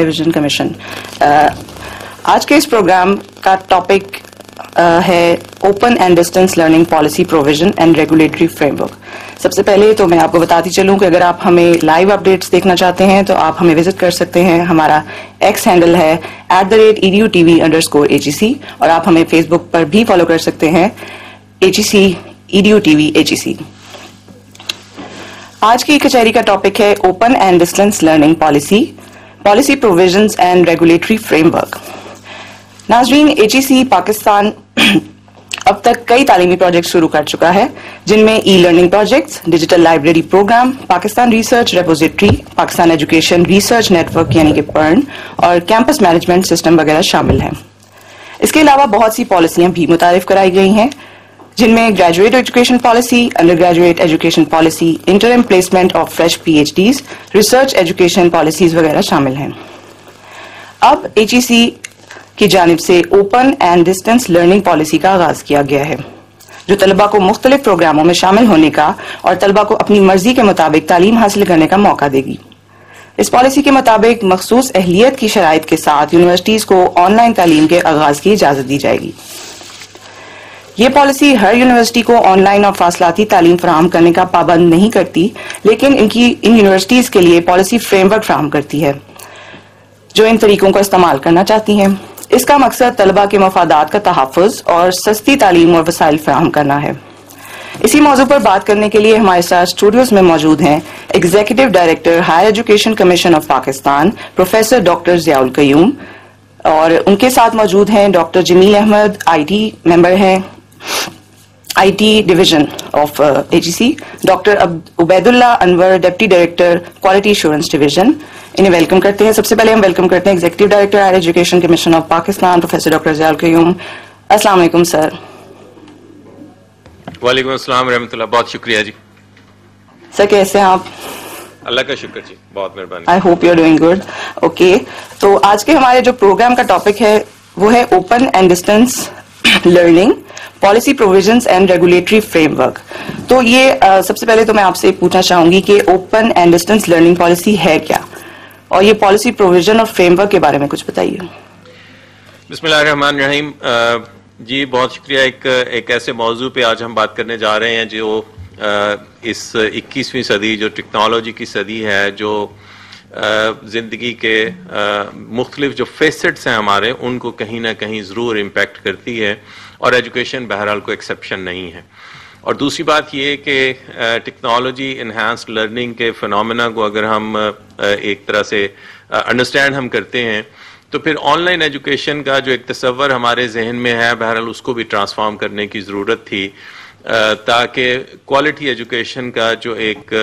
Television commission. آج کے اس پروگرام کا ٹاپک ہے open and distance learning policy provision and regulatory framework. سب سے پہلے تو میں آپ کو بتاتی چلوں کہ اگر آپ ہمیں لائیو اپڈیٹس دیکھنا چاہتے ہیں تو آپ ہمیں وزٹ کر سکتے ہیں. ہمارا ایکس ہینڈل ہے @edutv_AGC اور آپ ہمیں فیس بک پر بھی فالو کر سکتے ہیں AGC EDUTV AGC. آج کی کچہری کا ٹاپک ہے open and distance learning policy provisions and regulatory framework. ناظرین، AGC پاکستان اب تک کئی تعلیمی پروجیکٹ شروع کر چکا ہے جن میں e learning projects, digital library programme, Pakistan research repository, Pakistan education research network یعنی کہ PERN اور کیمپس مینجمنٹ سسٹم وغیرہ شامل ہیں. اس کے علاوہ بہت سی پالیسیاں بھی متعارف کرائی گئی ہیں جن میں graduate education policy, undergraduate education policy, interim placement of fresh PhDs، research education policies وغیرہ شامل ہیں. اب AGC کی جانب سے open and distance learning policy کا آغاز کیا گیا ہے جو طلباء کو مختلف پروگراموں میں شامل ہونے کا اور طلباء کو اپنی مرضی کے مطابق تعلیم حاصل کرنے کا موقع دے گی. اس پالیسی کے مطابق مخصوص اہلیت کی شرائط کے ساتھ یونیورسٹیز کو آن لائن تعلیم کے آغاز کی اجازت دی جائے گی. یہ پالیسی ہر یونیورسٹی کو آن لائن اور فاصلاتی تعلیم فراہم کرنے کا پابند نہیں کرتی، لیکن ان یونیورسٹیز کے لیے پالیسی فریم ورک فراہم کرتی ہے جو ان طریقوں کا استعمال کرنا چاہتی ہیں. اس کا مقصد طلباء کے مفادات کا تحفظ اور سستی تعلیم اور وسائل فراہم کرنا ہے. اسی موضوع پر بات کرنے کے لیے ہمارے ساتھ اسٹوڈیوز میں موجود ہیں executive director higher education commission of Pakistan professor doctor Zia القیوم، اور ان کے ساتھ موجود ہیں ڈاکٹر جمیل احمد IT ممبر ہیں IT division of AGC، doctor Ubaid Allah Anwar deputy director quality assurance division. انہیں ویلکم کرتے ہیں. سب سے پہلے ہم ویلکم کرتے ہیں executive director higher education commission of Pakistan professor doctor Zia القیوم. السلام علیکم سر. وعلیکم السلام ورحمۃ اللہ. بہت شکریہ جی. سر کیسے ہیں آپ؟ اللہ کا شکر جی، بہت مہربانی. I hope you are doing good. Okay, تو آج کے ہمارے جو پروگرام کا ٹاپک ہے وہ ہے open and distance learning policy provisions and regulatory framework. تو یہ سب سے پہلے تو میں آپ سے پوچھنا چاہوں گی کہ open and distance learning policy ہے کیا، اور یہ پالیسی پروویژن اور فریم ورک کے بارے میں کچھ بتائیے. بسم اللہ الرحمن الرحیم. جی بہت شکریہ. ایک ایسے موضوع پہ آج ہم بات کرنے جا رہے ہیں جو اس 21ویں صدی جو ٹیکنالوجی کی صدی ہے، جو زندگی کے مختلف جو فیسٹس ہیں ہمارے، ان کو کہیں نہ کہیں ضرور امپیکٹ کرتی ہے، اور ایجوکیشن بہرحال کو ایکسیپشن نہیں ہے. اور دوسری بات یہ کہ ٹیکنالوجی انہانسڈ لرننگ کے فنومینا کو اگر ہم ایک طرح سے انڈرسٹینڈ ہم کرتے ہیں تو پھر آن لائن ایجوکیشن کا جو ایک تصور ہمارے ذہن میں ہے، بہرحال اس کو بھی ٹرانسفارم کرنے کی ضرورت تھی تاکہ کوالٹی ایجوکیشن کا جو ایک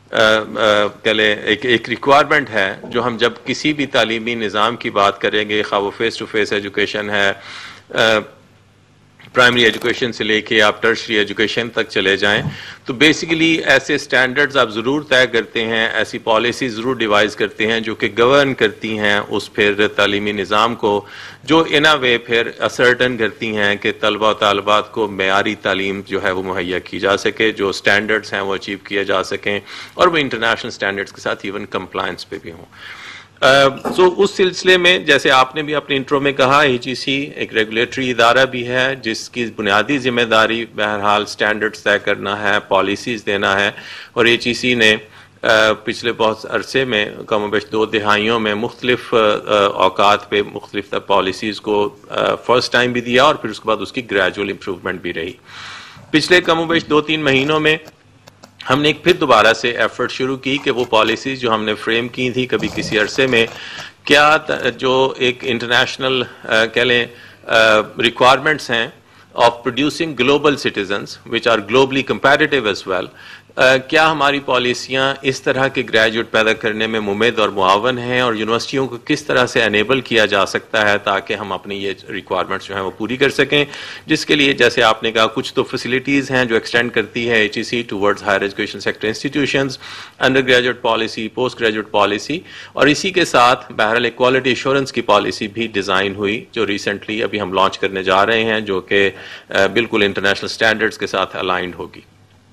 ریکوائرمنٹ ہے، جو ہم جب کسی بھی تعلیمی نظام کی بات کریں گے، خواہ وہ فیس ٹو فیس ایجوکیشن ہے، پرائمری ایجوکیشن سے لے کے آپ ٹرشری ایجوکیشن تک چلے جائیں، تو بیسیکلی ایسے سٹینڈرڈز آپ ضرور طے کرتے ہیں، ایسی پالیسی ضرور ڈیوائز کرتے ہیں جو کہ گورن کرتی ہیں اس پھر تعلیمی نظام کو، جو ان اے وے پھر اسرٹن کرتی ہیں کہ طلبہ و طالبات کو معیاری تعلیم جو ہے وہ مہیا کی جا سکے، جو سٹینڈرڈز ہیں وہ اچیو کیے جا سکیں، اور وہ انٹرنیشنل سٹینڈرڈز کے ساتھ ایون کمپلائنس پہ بھی ہوں. اس سلسلے میں جیسے آپ نے بھی اپنے انٹرو میں کہا، AGC ایک ریگولیٹری ادارہ بھی ہے جس کی بنیادی ذمہ داری بہرحال سٹینڈرڈز طے کرنا ہے، پالیسیز دینا ہے. اور AGC نے پچھلے بہت عرصے میں کم و بیش 2 دہائیوں میں مختلف اوقات پہ مختلف پالیسیز کو فرسٹ ٹائم بھی دیا، اور پھر اس کے بعد اس کی گریجول امپروومنٹ بھی رہی. پچھلے کم و بیش 2-3 مہینوں میں ہم نے ایک پھر دوبارہ سے ایفرٹ شروع کی کہ وہ پالیسیز جو ہم نے فریم کی تھی کبھی کسی عرصے میں، کیا جو ایک انٹرنیشنل کہہ لیں ریکوائرمنٹس ہیں of producing global citizens which are globally competitive as well, کیا ہماری پالیسیاں اس طرح کے گریجویٹ پیدا کرنے میں ممد اور معاون ہیں، اور یونیورسٹیوں کو کس طرح سے انیبل کیا جا سکتا ہے تاکہ ہم اپنی یہ ریکوائرمنٹس جو ہیں وہ پوری کر سکیں، جس کے لیے جیسے آپ نے کہا کچھ تو فیسلٹیز ہیں جو ایکسٹینڈ کرتی ہے AGC towards higher education sector institutions, undergraduate policy, postgraduate policy, اور اسی کے ساتھ بہرحال ایک کوالٹی ایشورنس کی پالیسی بھی ڈیزائن ہوئی جو ریسنٹلی ابھی ہم لانچ کرنے جا رہے ہیں، جو کہ بالکل انٹرنیشنل سٹینڈرڈز کے ساتھ الائنڈ ہوگی.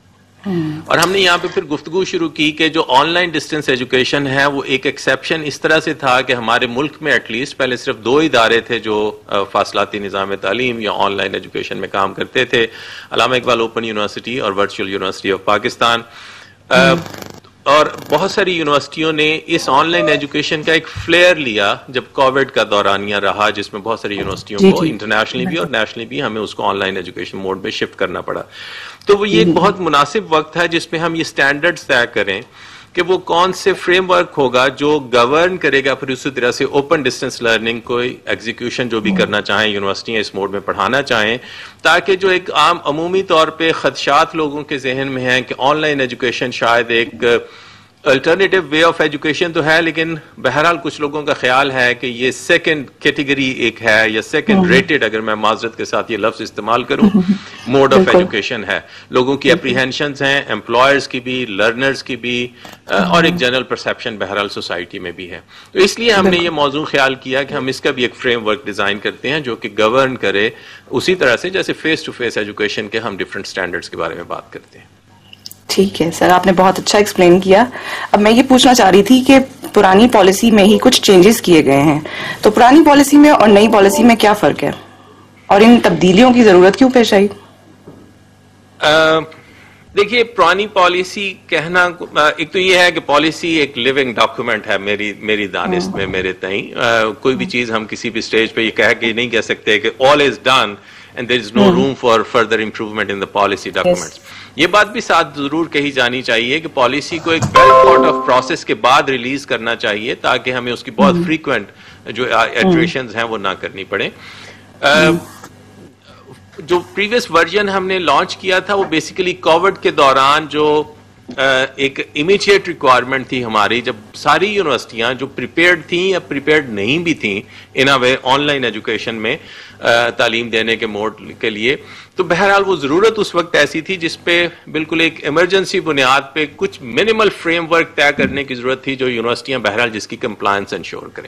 اور ہم نے یہاں پہ پھر گفتگو شروع کی کہ جو آن لائن ڈسٹینس ایجوکیشن ہے وہ ایک ایکسیپشن اس طرح سے تھا کہ ہمارے ملک میں ایٹ لیسٹ پہلے صرف 2 ادارے تھے جو فاصلاتی نظام تعلیم یا آن لائن ایجوکیشن میں کام کرتے تھے، علامہ اقبال اوپن یونیورسٹی اور ورچوئل یونیورسٹی آف پاکستان. اور بہت ساری یونیورسٹیوں نے اس آن لائن ایجوکیشن کا ایک فلیئر لیا جب کووڈ کا دورانیہ رہا، جس میں بہت ساری یونیورسٹیوں کو انٹرنیشنلی بھی اور نیشنلی بھی ہمیں اس کو آن لائن ایجوکیشن موڈ میں شفٹ کرنا پڑا. تو وہ یہ ایک بہت مناسب وقت ہے جس میں ہم یہ سٹینڈرڈز طے کریں کہ وہ کون سے فریم ورک ہوگا جو گورن کرے گا پھر اسی طرح سے اوپن ڈسٹینس لرننگ کو ایگزیکیوشن جو بھی کرنا چاہیں یونیورسٹیاں اس موڈ میں پڑھانا چاہیں، تاکہ جو ایک عام عمومی طور پہ خدشات لوگوں کے ذہن میں ہیں کہ آن لائن ایجوکیشن شاید ایک الٹرنیٹیو وے آف ایجوکیشن تو ہے، لیکن بہرحال کچھ لوگوں کا خیال ہے کہ یہ سیکنڈ کیٹیگری ایک ہے یا سیکنڈ ریٹڈ، اگر میں معذرت کے ساتھ یہ لفظ استعمال کروں، موڈ آف ایجوکیشن ہے. لوگوں کی اپریہینشنز ہیں، امپلائرز کی بھی، لرنرز کی بھی، اور ایک جنرل پرسیپشن بہرحال سوسائٹی میں بھی ہے. تو اس لیے ہم نے یہ موضوع خیال کیا کہ ہم اس کا بھی ایک فریم ورک ڈیزائن کرتے ہیں جو کہ گورن کرے اسی طرح سے جیسے فیس ٹو فیس ایجوکیشن کے ہم ڈفرینٹ سٹینڈرڈز کے بارے میں بات کرتے ہیں. ٹھیک ہے سر، آپ نے بہت اچھا ایکسپلین کیا. اب میں یہ پوچھنا چاہ رہی تھی کہ پرانی پالیسی میں ہی کچھ چینجز کیے گئے ہیں، تو پرانی پالیسی میں اور نئی پالیسی میں کیا فرق ہے اور ان تبدیلیوں کی ضرورت کیوں پیش آئی؟ دیکھیے، پرانی پالیسی کہنا ایک تو یہ ہے کہ پالیسی ایک لیونگ ڈاکومنٹ ہے میری دانست میں، میرے تئیں کوئی بھی چیز ہم کسی بھی سٹیج پہ یہ نہیں کہہ سکتے کہ all is done and there is no room for further improvement in the policy documents. یہ بات بھی ساتھ ضرور کہی جانی چاہیے کہ پالیسی کو ایک ویل تھاٹ آف پروسیس کے بعد ریلیز کرنا چاہیے تاکہ ہمیں اس کی بہت فریکوینٹ جو ایٹریشنز ہیں وہ نہ کرنی پڑے. جو پریویس ورژن ہم نے لانچ کیا تھا وہ بیسیکلی کووڈ کے دوران جو ایک امیجیٹ ریکوائرمنٹ تھی ہماری، جب ساری یونیورسٹیاں جو پریپیئرڈ تھیں یا پریپیئرڈ نہیں بھی تھیں ان اے وے آن لائن ایجوکیشن میں تعلیم دینے کے موڈ کے لیے، تو بہرحال وہ ضرورت اس وقت ایسی تھی جس پہ بالکل ایک ایمرجنسی بنیاد پہ کچھ منیمل فریم ورک طے کرنے کی ضرورت تھی جو یونیورسٹیاں بہرحال جس کی کمپلائنس انشور کریں،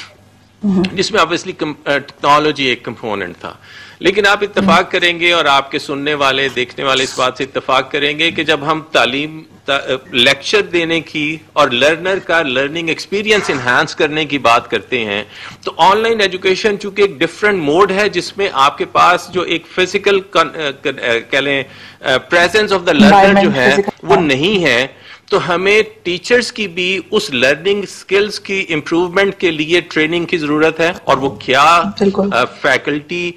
جس میں obviously ٹیکنالوجی ایک کمپوننٹ تھا. لیکن آپ اتفاق کریں گے اور آپ کے سننے والے دیکھنے والے اس بات سے اتفاق کریں گے کہ جب ہم تعلیم لیکچر دینے کی اور لرنر کا لرننگ ایکسپیرینس انہانس کرنے کی بات کرتے ہیں تو آن لائن ایجوکیشن چونکہ ایک ڈفرینٹ موڈ ہے جس میں آپ کے پاس جو ایک فزیکل کہہ لیں پریزنس آف دا لرنر جو ہے وہ نہیں ہے، تو ہمیں ٹیچرز کی بھی اس لرننگ سکلز کی امپروومنٹ کے لیے ٹریننگ کی ضرورت ہے. اور وہ کیا فیکلٹی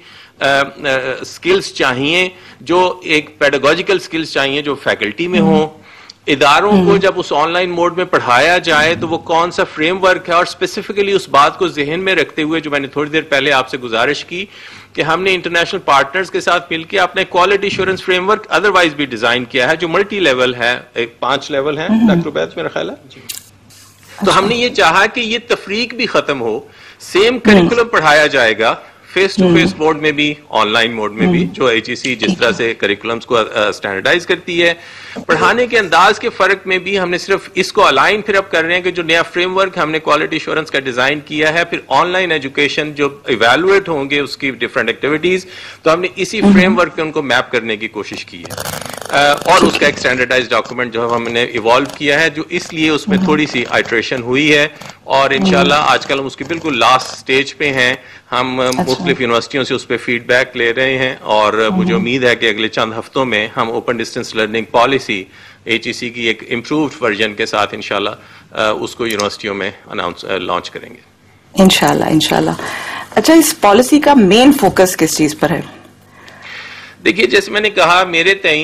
سکلز چاہیے، جو ایک پیڈاگوجیکل سکلز چاہیے جو فیکلٹی میں ہوں. اداروں کو جب اس آن لائن موڈ میں پڑھایا جائے تو وہ کون سا فریم ورک ہے، اور اسپیسیفکلی اس بات کو ذہن میں رکھتے ہوئے جو میں نے تھوڑی دیر پہلے آپ سے گزارش کی کہ ہم نے انٹرنیشنل پارٹنرز کے ساتھ مل کے اپنے quality assurance framework otherwise بھی ڈیزائن کیا ہے جو ملٹی لیول ہے، 5 لیول ہیں ڈاکٹر عبید میرا خیال ہے. تو ہم نے یہ چاہا کہ یہ تفریق بھی ختم ہو، سیم کریکولم پڑھایا جائے گا فیس ٹو فیس موڈ میں بھی، آن لائن موڈ میں بھی، جو HEC جس طرح سے کریکولمز کو اسٹینڈرڈائز کرتی ہے. پڑھانے کے انداز کے فرق میں بھی ہم نے صرف اس کو الائن پھر اب کر رہے ہیں کہ جو نیا فریم ورک ہم نے کوالٹی ایشورنس کا ڈیزائن کیا ہے، پھر آن لائن ایجوکیشن جو ایویلویٹ ہوں گے اس کی ڈفرینٹ ایکٹیویٹیز، تو ہم نے اسی فریم ورک پہ ان کو میپ کرنے کی کوشش کی ہے. اور اس کا ایک اسٹینڈرڈائز ڈاکومنٹ جو ہم نے ایوالو کیا ہے، جو اس لیے اس میں تھوڑی سی آئٹریشن ہوئی ہے، اور انشاءاللہ آج کل ہم اس کی بالکل لاسٹ سٹیج پہ ہیں. ہم مختلف یونیورسٹیوں سے اس پہ فیڈ بیک لے رہے ہیں، اور مجھے امید ہے کہ اگلے چند ہفتوں میں ہم open distance learning policy HEC کی ایک امپرووڈ ورژن کے ساتھ انشاءاللہ اس کو یونیورسٹیوں میں لانچ کریں گے انشاءاللہ. اچھا، اس پالیسی کا مین فوکس کس چیز پر ہے؟ دیکھیے، جیسے میں نے کہا، میرے تئیں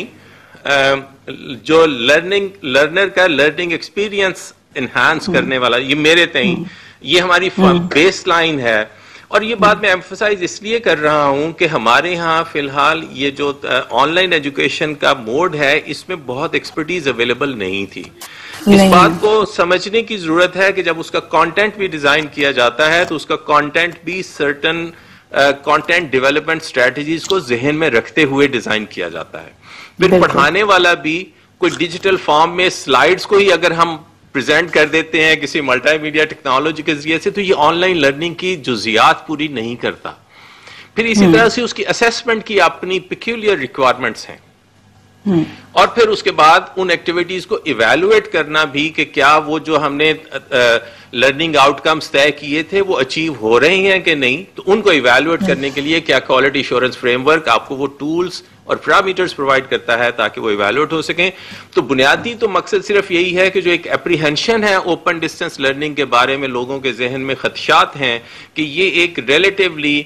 جو لرنر کا لرننگ ایکسپیرینس انہانس کرنے والا، یہ میرے تئیں یہ ہماری بیس لائن ہے. اور یہ بات میں ایمفسائز اس لیے کر رہا ہوں کہ ہمارے ہاں فی الحال یہ جو آن لائن ایجوکیشن کا موڈ ہے اس میں بہت ایکسپرٹیز اویلیبل نہیں تھی. اس بات کو سمجھنے کی ضرورت ہے کہ جب اس کا کانٹینٹ بھی ڈیزائن کیا جاتا ہے تو اس کا کانٹینٹ بھی سرٹن کانٹینٹ ڈیولپمنٹ اسٹریٹجیز کو ذہن میں رکھتے ہوئے ڈیزائن کیا جاتا ہے. پھر پڑھانے والا بھی کوئی ڈیجیٹل فارم میں سلائیڈز کو ہی اگر ہم پریزنٹ کر دیتے ہیں کسی ملٹی میڈیا ٹیکنالوجی کے ذریعے سے تو یہ آن لائن لرننگ کی جزیات پوری نہیں کرتا. پھر اسی طرح سے اس کی اسیسمنٹ کی اپنی پیکیولر ریکوائرمنٹس ہیں. اور پھر اس کے بعد ان ایکٹیویٹیز کو ایویلویٹ کرنا بھی کہ کیا وہ جو ہم نے لرننگ آؤٹ کمز طے کیے تھے وہ اچیو ہو رہے ہیں کہ نہیں. تو ان کو ایویلویٹ کرنے کے لیے کیا کوالٹی ایشورنس فریم ورک آپ کو وہ ٹولز اور پیرامیٹرز پرووائڈ کرتا ہے تاکہ وہ ایویلویٹ ہو سکیں. تو بنیادی تو مقصد صرف یہی ہے کہ جو ایک اپریہنشن ہے اوپن ڈسٹینس لرننگ کے بارے میں لوگوں کے ذہن میں خدشات ہیں کہ یہ ایک relatively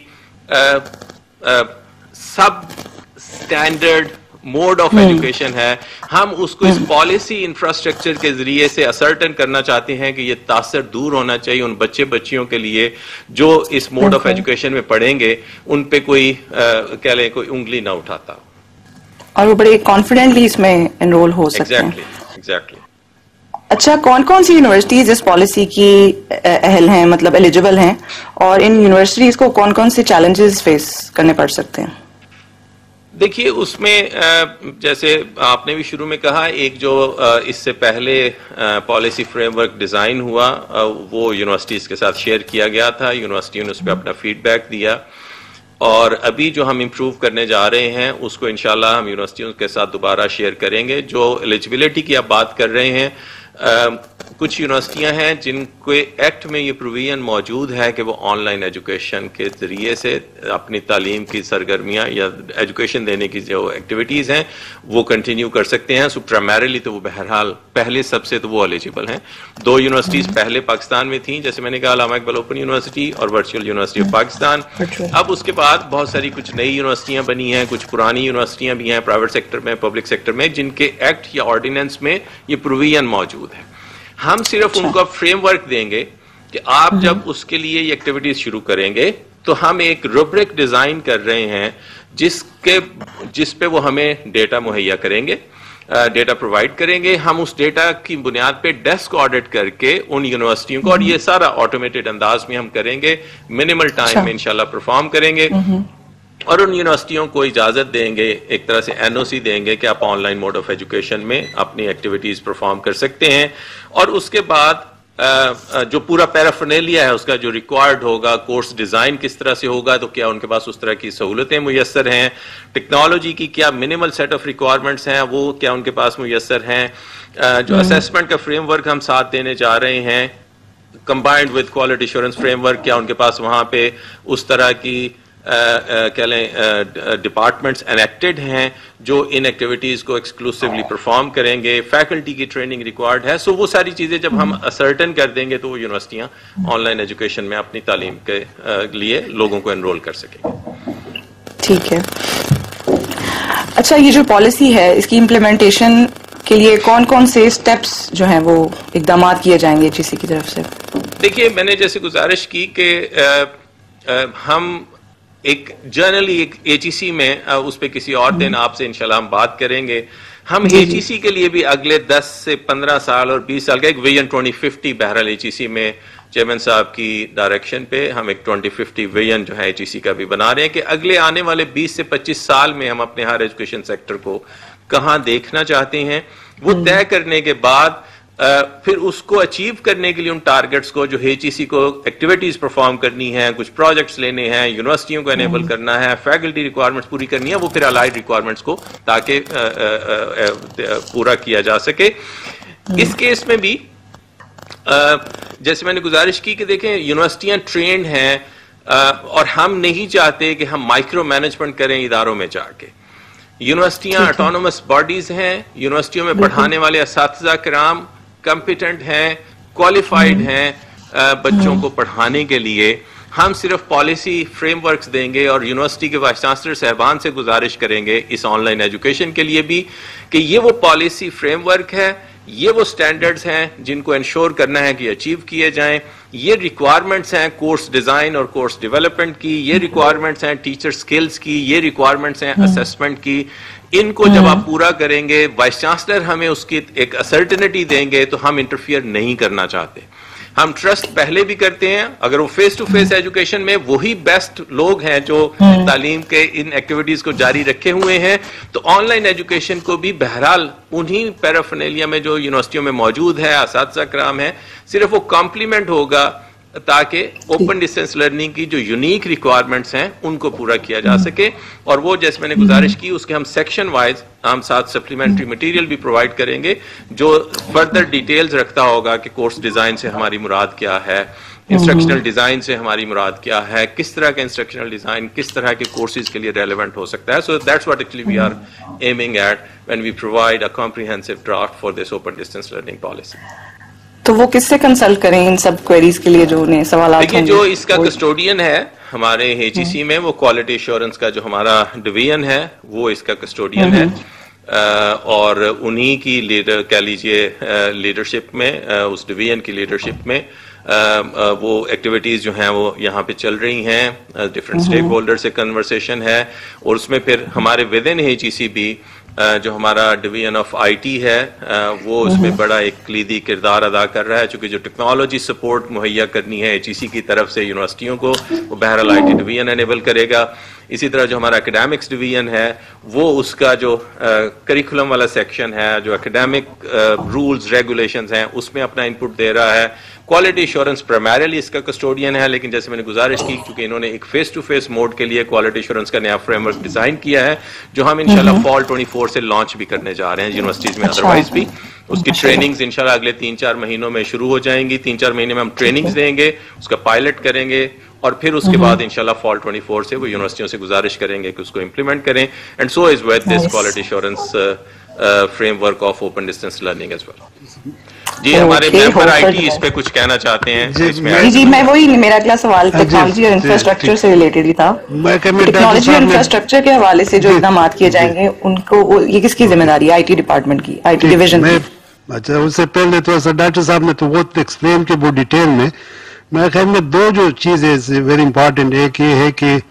substandard mode of education ہے. ہم اس کو اس پالیسی انفراسٹرکچر کے ذریعے سے اسرٹن کرنا چاہتے ہیں کہ یہ تاثر دور ہونا چاہیے ان بچیوں کے لیے جو اس موڈ آف ایجوکیشن میں پڑھیں گے, ان پہ کوئی کہہ لیں کوئی انگلی نہ اٹھاتا اور وہ بڑے کانفیڈنٹلی اس میں انرول ہو سکتے ہیں. ایگزیکٹلی. اچھا, کون کون سی یونیورسٹیز اس پالیسی کی اہل ہیں, مطلب ایلیجیبل ہیں, اور ان یونیورسٹیز کو کون کون سے چیلنجز فیس کرنے پڑ سکتے ہیں؟ دیکھیے اس میں جیسے آپ نے بھی شروع میں کہا, ایک جو اس سے پہلے پالیسی فریم ورک ڈیزائن ہوا وہ یونیورسٹیز کے ساتھ شیئر کیا گیا تھا. یونیورسٹیوں نے اس پہ اپنا فیڈ بیک دیا, اور ابھی جو ہم امپروو کرنے جا رہے ہیں اس کو انشاءاللہ ہم یونیورسٹیوں کے ساتھ دوبارہ شیئر کریں گے. جو ایلیجبلٹی کی آپ بات کر رہے ہیں, کچھ یونیورسٹیاں ہیں جن کے ایکٹ میں یہ پروویژن موجود ہے کہ وہ آن لائن ایجوکیشن کے ذریعے سے اپنی تعلیم کی سرگرمیاں یا ایجوکیشن دینے کی جو ایکٹیویٹیز ہیں وہ کنٹینیو کر سکتے ہیں. سو پرائمریلی تو وہ بہرحال پہلے سب سے تو وہ ایلیجیبل ہیں. 2 یونیورسٹیز پہلے پاکستان میں تھیں, جیسے میں نے کہا علامہ اقبال اوپن یونیورسٹی اور ورچوئل یونیورسٹی آف پاکستان. اب اس کے بعد بہت ساری کچھ نئی یونیورسٹیاں بنی ہیں, کچھ پرانی یونیورسٹیاں بھی ہیں پرائیویٹ سیکٹر میں, پبلک سیکٹر میں, جن کے ایکٹ یا آرڈیننس میں یہ پروویژن موجود ہے. ہم صرف ان کو فریم ورک دیں گے کہ آپ جب اس کے لیے یہ ایکٹیویٹیز شروع کریں گے تو ہم ایک روبرک ڈیزائن کر رہے ہیں جس پہ وہ ہمیں ڈیٹا مہیا کریں گے, ڈیٹا پرووائڈ کریں گے. ہم اس ڈیٹا کی بنیاد پہ ڈیسک آڈٹ کر کے ان یونیورسٹیوں کو, اور یہ سارا آٹومیٹڈ انداز میں ہم کریں گے, منیمل ٹائم میں انشاءاللہ پرفارم کریں گے, اور ان یونیورسٹیوں کو اجازت دیں گے, ایک طرح سے NOC دیں گے کہ آپ online mode of education میں اپنی ایکٹیویٹیز پرفارم کر سکتے ہیں. اور اس کے بعد جو پورا پیرافرنیلیا ہے اس کا جو ریکوائرڈ ہوگا, کورس ڈیزائن کس طرح سے ہوگا, تو کیا ان کے پاس اس طرح کی سہولتیں میسر ہیں, ٹیکنالوجی کی کیا منیمل سیٹ آف ریکوائرمنٹس ہیں وہ کیا ان کے پاس میسر ہیں, جو اسیسمنٹ کا فریم ورک ہم ساتھ دینے جا رہے ہیں combined with quality assurance framework, کیا ان کے پاس وہاں پہ اس طرح کی کہہ لیں ڈپارٹمنٹس انیکٹڈ ہیں جو ان ایکٹیویٹیز کو ایکسکلوسیولی پرفارم کریں گے, فیکلٹی کی ٹریننگ ریکوائرڈ ہے. سو وہ ساری چیزیں جب ہم اسرٹن کر دیں گے تو وہ یونیورسٹیاں آن لائن ایجوکیشن میں اپنی تعلیم کے لیے لوگوں کو انرول کر سکیں گے. ٹھیک ہے. اچھا, یہ جو پالیسی ہے اس کی امپلیمنٹیشن کے لیے کون کون سے اسٹیپس جو ہیں وہ اقدامات کیے جائیں گے HEC کی طرف سے؟ دیکھیے میں نے جیسے گزارش کی کہ ہم ایک جرنلی ایک HEC میں اس پہ کسی اور دن آپ سے انشاءاللہ ہم بات کریں گے. ہم HEC کے لیے بھی اگلے 10 سے 15 سال اور 20 سال کا ایک ویژن 2050 بہرحال HEC میں چیئرمین صاحب کی ڈائریکشن پہ ہم ایک 2050 ویژن جو ہے HEC کا بھی بنا رہے ہیں کہ اگلے آنے والے 20 سے 25 سال میں ہم اپنے ہر ایجوکیشن سیکٹر کو کہاں دیکھنا چاہتے ہیں. وہ طے کرنے کے بعد پھر اس کو اچیو کرنے کے لیے ان ٹارگٹس کو جو HEC کو ایکٹیویٹیز پرفارم کرنی ہے, کچھ پروجیکٹس لینے ہیں, یونیورسٹیوں کو انیبل کرنا ہے, فیکلٹی ریکوائرمنٹس پوری کرنی ہے, وہ پھر الائڈ ریکوائرمنٹس کو تاکہ پورا کیا جا سکے. اس کیس میں بھی جیسے میں نے گزارش کی کہ دیکھیں یونیورسٹیاں ٹرینڈ ہیں اور ہم نہیں چاہتے کہ ہم مائکرو مینجمنٹ کریں اداروں میں جا کے. یونیورسٹیاں آٹونومس باڈیز ہیں, یونیورسٹیوں میں پڑھانے والے اساتذہ کرام کمپیٹنٹ ہیں, کوالیفائڈ ہیں بچوں کو پڑھانے کے لیے. ہم صرف پالیسی فریم ورکس دیں گے اور یونیورسٹی کے وائس چانسلر صاحبان سے گزارش کریں گے اس آن لائن ایجوکیشن کے لیے بھی کہ یہ وہ پالیسی فریم ورک ہے, یہ وہ سٹینڈرڈز ہیں جن کو انشور کرنا ہے کہ اچیو کیے جائیں, یہ ریکوائرمنٹس ہیں کورس ڈیزائن اور کورس ڈیولپمنٹ کی, یہ ریکوائرمنٹس ہیں ٹیچر سکلز کی, یہ ریکوائرمنٹس ہیں اسسمنٹ کی. ان کو جب آپ پورا کریں گے, وائس چانسلر ہمیں اس کی ایک اسرٹنٹی دیں گے, تو ہم انٹرفیئر نہیں کرنا چاہتے. ہم ٹرسٹ پہلے بھی کرتے ہیں, اگر وہ فیس ٹو فیس ایجوکیشن میں وہی بیسٹ لوگ ہیں جو تعلیم کے ان ایکٹیویٹیز کو جاری رکھے ہوئے ہیں, تو آن لائن ایجوکیشن کو بھی بہرحال انہی پیرافرنیلیا میں جو یونیورسٹیوں میں موجود ہے, اساتذہ کرام ہیں, صرف وہ کمپلیمنٹ ہوگا تاکہ اوپن ڈسٹینس لرننگ کی جو یونیک ریکوائرمنٹس ہیں ان کو پورا کیا جا سکے. اور وہ جیسے میں نے گزارش کی اس کے ہم سیکشن وائز ہم ساتھ سپلیمنٹری مٹیریل بھی پرووائڈ کریں گے جو فردر ڈیٹیلز رکھتا ہوگا کہ کورس ڈیزائن سے ہماری مراد کیا ہے, انسٹرکشنل ڈیزائن سے ہماری مراد کیا ہے, کس طرح کا انسٹرکشنل ڈیزائن کس طرح کے کورسز کے لیے ریلیونٹ ہو سکتا ہے. So that's what actually we are aiming at when we provide a comprehensive draft for this open distance learning policy. تو وہ کس سے کنسلٹ کریں ان سب کوئریز کے لیے جو انہیں سوالات دیکھیں جو اس کا کسٹوڈین ہے ہمارے ایچ ای سی میں وہ کوالٹی ایشورنس کا جو ہمارا ڈویژن ہے وہ اس کا کسٹوڈین ہے اور انہی کی لیڈر کہہ لیجیے لیڈرشپ میں اس ڈویژن کی لیڈرشپ میں وہ ایکٹیویٹیز جو ہیں وہ یہاں پہ چل رہی ہیں, ڈفرینٹ اسٹیک ہولڈر سے کنورسیشن ہے اور اس میں پھر ہمارے ود ان ایچ ای سی بھی جو ہمارا ڈویژن آف آئی ٹی ہے وہ اس میں بڑا ایک کلیدی کردار ادا کر رہا ہے, چونکہ جو ٹیکنالوجی سپورٹ مہیا کرنی ہے ایچ ای سی کی طرف سے یونیورسٹیوں کو وہ بہرحال آئی ٹی ڈویژن انیبل کرے گا. اسی طرح جو ہمارا اکیڈیمکس ڈویژن ہے وہ اس کا جو کریکولم والا سیکشن ہے جو اکیڈیمک رولز ریگولیشنز ہیں اس میں اپنا انپٹ دے رہا ہے. کوالٹی ایشورنس پرائمریلی اس کا کسٹوڈین ہے, لیکن جیسے میں نے گزارش کی چونکہ انہوں نے ایک فیس ٹو فیس موڈ کے لیے کوالٹی ایشورنس کا نیا فریم ورک ڈیزائن کیا ہے جو ہم انشاءاللہ فال 24 سے لانچ بھی کرنے جا رہے ہیں یونیورسٹیز میں. ادروائز بھی اس کی ٹریننگز انشاءاللہ اگلے 3-4 مہینوں میں شروع ہو جائیں گی. 3-4 مہینے میں ہم ٹریننگز دیں گے, اس کا پائلٹ کریں گے اور پھر اس کے بعد انشاءاللہ فال 24 سے وہ یونیورسٹیوں سے گزارش کریں گے کہ اس کو امپلیمنٹ کریں. And so as with this quality assurance framework of open distance learning as well. جی ہمارے ممبر آئی ٹی اس پہ کچھ کہنا چاہتے ہیں. جی میں وہی میرا اگلا سوال ٹیکنالوجی اور انفراسٹرکچر سے ریلیٹڈ ہی تھا. ٹیکنالوجی اور انفراسٹرکچر کے حوالے سے جو اقدامات کیے جائیں گے ان کو یہ کس کی ذمہ داری ہے؟ آئی ٹی ڈپارٹمنٹ کی, آئی ٹی ڈویژن کی. اچھا اس سے پہلے تھوڑا سا ڈاکٹر صاحب نے تو بہت ایکسپلین کی بہت ڈیٹیل میں. میرے خیال میں دو جو چیزیں ویری امپورٹنٹ, ایک یہ ہے کہ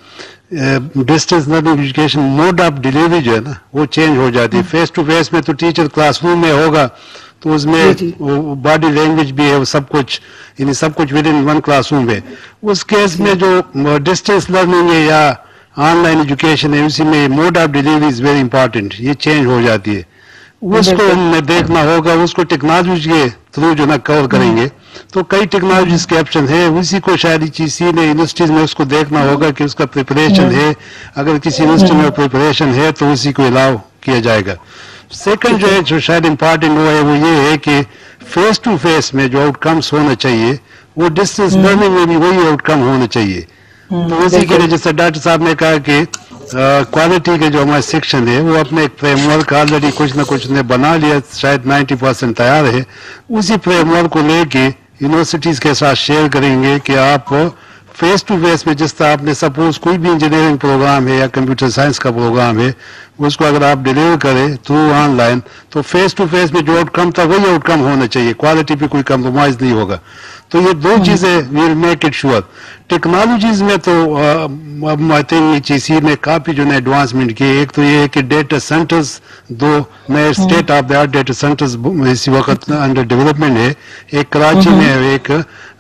distance learning education mode of delivery جو ہے نا وہ چینج ہو جاتی ہے. فیس ٹو فیس میں تو ٹیچر کلاس روم میں ہوگا تو اس میں باڈی لینگویج بھی ہے وہ سب کچھ یعنی سب کچھ within one classroom ہے. اس کیس میں جو ڈسٹینس لرننگ ہے یا آن لائن ایجوکیشن ہے اسی میں mode of delivery is very important, یہ چینج ہو جاتی ہے. اس کو ہمیں دیکھنا ہوگا, اس کو ٹیکنالوجی کے تھرو جو نا کور کریں گے. تو کئی ٹیکنالوجیز کے آپشن ہے, اسی کو شاید سی نے یونیورسٹیز میں اس کو دیکھنا ہوگا کہ اس کا پریپریشن ہے, اگر کسی یونیورسٹی میں پریپریشن ہے تو اسی کو الاؤ کیا جائے گا. سیکنڈ جو ہے جو شاید امپورٹنٹ وہ ہے وہ یہ ہے کہ فیس ٹو فیس میں جو آؤٹ کمس ہونا چاہیے وہ ڈسٹینس لرننگ میں بھی وہی آؤٹ کم ہونا چاہیے. تو اسی کے لیے جیسے ڈاکٹر صاحب نے کہا کہ کوالٹی کے جو ہمارے سیکشن ہے وہ اپنے ایک فریم ورک آلریڈی کچھ نہ کچھ نے بنا لیا, شاید 90% تیار ہے. اسی فریم ورک کو لے کے یونیورسٹیز کے ساتھ شیئر کریں گے کہ آپ فیس ٹو فیس میں جس طرح آپ نے سپوز کوئی بھی انجینئرنگ پروگرام ہے یا کمپیوٹر سائنس کا پروگرام ہے اس کو اگر آپ ڈیلیور کریں تھرو آن لائن تو فیس ٹو فیس میں جو آؤٹ کم تھا وہی آؤٹ کم ہونا چاہیے, کوالٹی پہ کوئی کمپرومائز نہیں ہوگا. تو یہ دو چیزیں we'll make it sure. Technologies میں تو آئی تھنک ایچ ای سی نے کافی جو ہے ایڈوانسمنٹ کی. ایک تو یہ ہے کہ ڈیٹا سینٹرز دو نئے state of the art data centres اسی وقت انڈر ڈیولپمنٹ ہے, ایک کراچی میں ہے ایک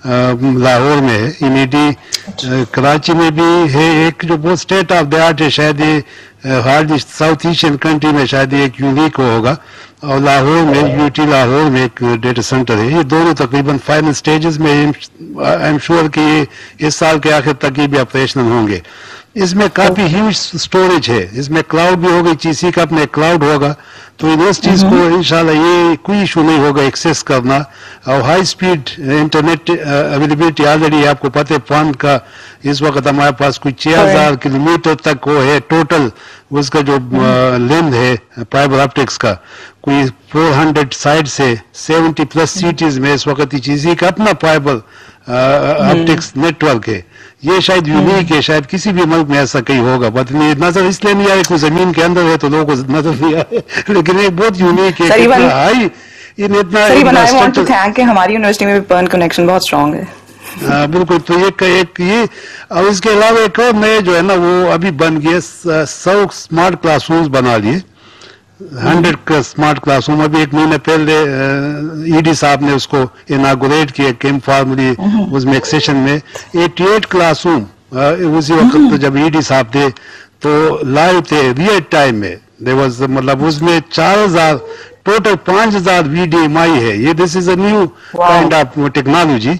لاہور میں ہے. کراچی میں بھی ہے ایک جو بہت اسٹیٹ آف دی آرٹ ہے, شاید یہ ہارڈلی ساؤتھ ایشین کنٹری میں شاید ایک یونیک ہوگا, اور لاہور میں یو ٹی لاہور میں ایک ڈیٹا سینٹر ہے. یہ دونوں تقریباً فائنل سٹیجز میں آئی ایم شیور کہ یہ اس سال کے آخر تک یہ بھی آپریشنل ہوں گے. اس میں کافی ہیوج سٹوریج ہے, اس میں کلاؤڈ بھی ہوگا, چی سی کا اپنے کلاؤڈ ہوگا, تو یونیورسٹیز کو انشاءاللہ یہ کوئی ایشو نہیں ہوگا ایکسیس کرنا. اور high speed internet availability already آپ کو پتہ ہے فون کا اس وقت ہمارے پاس کوئی 6000 کلومیٹر تک وہ ہے ٹوٹل اس کا جو لینتھ ہے فائبر آپٹکس کا, کوئی 400 سائڈ سے 70+ سٹیز میں اس وقت یہ چیز کا اپنا فائبر آپٹکس نیٹ ورک ہے. یہ شاید یونیک ہے, شاید کسی بھی ملک میں ایسا کہیں ہوگا, بٹ نظر اس لیے نہیں آئے کوئی زمین کے اندر ہے تو لوگوں کو نظر نہیں آئے, لیکن یہ بہت یونیک ہے. ہماری یونیورسٹی میں بھی پرن کنیکشن بہت اسٹرانگ ہے. بالکل. تو یہ اور اس کے علاوہ ایک اور نئے جو ہے نا وہ ابھی بن گئے 100 اسمارٹ کلاس رومز بنا لیے, 100 اسمارٹ کلاس روم. ابھی ایک مہینے پہلے ای ڈی صاحب نے اس کو اناگوریٹ کیا کیم فارملی اس میں ایک سیشن میں 88 کلاس روم اسی وقت جب ای ڈی صاحب تھے تو لائیو تھے ریئل ٹائم میں. مطلب اس میں 4000 ٹوٹل 5000 VDMI ہے. یہ this is a new kind of technology.